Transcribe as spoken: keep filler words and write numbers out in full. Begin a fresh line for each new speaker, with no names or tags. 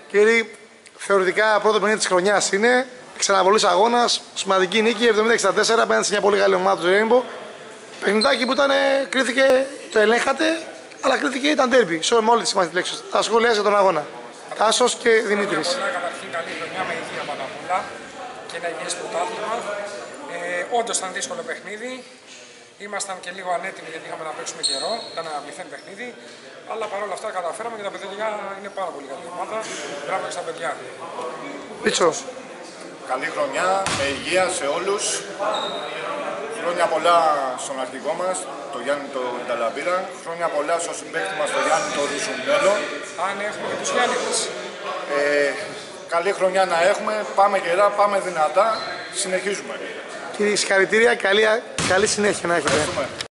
Κύριε, θεωρητικά πρώτο παιχνίδι της χρονιάς είναι. Ξαναβολής αγώνας, σημαντική νίκη εβδομήντα εξήντα τέσσερα απέναντι σε μια πολύ καλή ομάδα του Rainbow. Παιχνιδάκι που ήταν, κρίθηκε, το ελέγχατε, αλλά κρίθηκε ήταν ντέρμπι. Σε όλη τη σημαντική λέξη. Τα σχόλια για τον αγώνα. Τάσος και Δημήτρης.
Καταρχήν καλή χρονιά με υγεία πάνω απ' όλα και ένα υγιές πρωτάθλημα. Ε, όντως ήταν δύσκολο παιχνίδι. Ήμασταν και λίγο ανέτοιμοι γιατί είχαμε να παίξουμε καιρό. Ήταν ένα πληθέν παιχνίδι. Αλλά παρόλα αυτά καταφέραμε και τα παιδιά είναι πάρα πολύ καλή ομάδα. Μπράβο και στα παιδιά.
Πίτσο.
Καλή χρονιά, με υγεία σε όλους. Χρόνια πολλά στον αρχηγό μας, τον Γιάννη τον Ταλαμπίρα. Χρόνια πολλά στον συμπαίκτη μας, τον Γιάννη τον Ρουσουμέλο.
Αν έχουμε και τους Γιάννηδες.
Ε, καλή χρονιά να έχουμε, πάμε γερά, πάμε δυνατά, συνεχίζουμε.
Κύριε, συγχαρητήρια, καλή, καλή συνέχεια να έχετε.